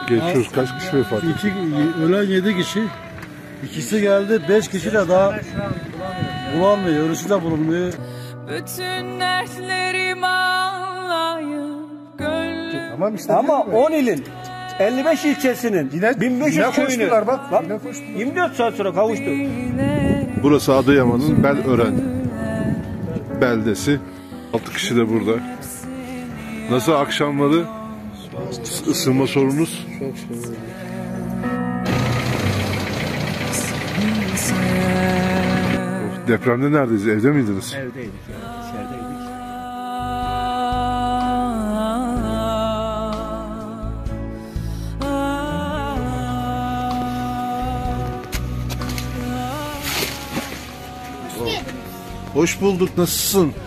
Geçiyoruz. Kaç kişi vefat etti? Ölen 7 kişi. İkisi geldi, 5 kişi de daha bulamıyor, ölüsü de bulunmuyor. Bütün dertlerimi anlayıp Tamam işte. Ama 10 ilin 55 ilçesinin Yine 1500 köyünü koştular bak. Yine koştular. 24 saat sonra kavuştu. Burası Adıyaman'ın Belören beldesi. 6 kişi de burada. Nasıl akşamları ısınma sorunuz? Çok şükür. Depremde neredeyiz? Evde miydiniz? Evdeydik ya, içerideydik. Hoş bulduk. Nasılsın?